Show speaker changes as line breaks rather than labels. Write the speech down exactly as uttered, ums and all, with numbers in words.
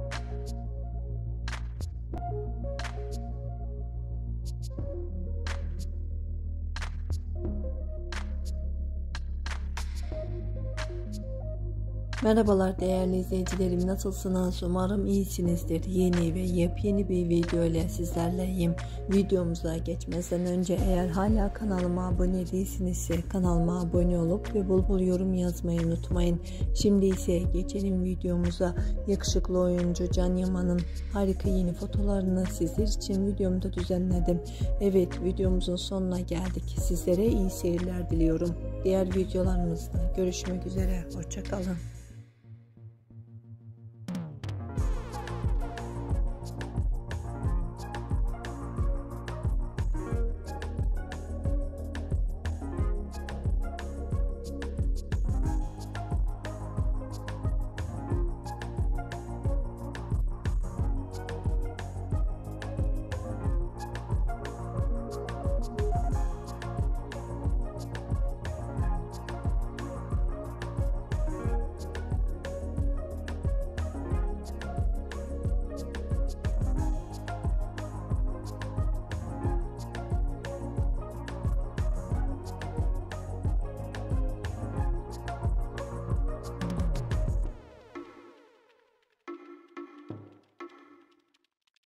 Merhabalar değerli izleyicilerim, nasılsınız? Umarım iyisinizdir. Yeni ve yepyeni bir video ile sizlerleyim. Videomuza geçmeden önce eğer hala kanalıma abone değilsinizse kanalıma abone olup ve bol bol yorum yazmayı unutmayın. Şimdi ise geçelim videomuza. Yakışıklı oyuncu Can Yaman'ın harika yeni fotolarını sizler için videomda düzenledim. Evet, videomuzun sonuna geldik. Sizlere iyi seyirler diliyorum. Diğer videolarımızda görüşmek üzere. Hoşça kalın.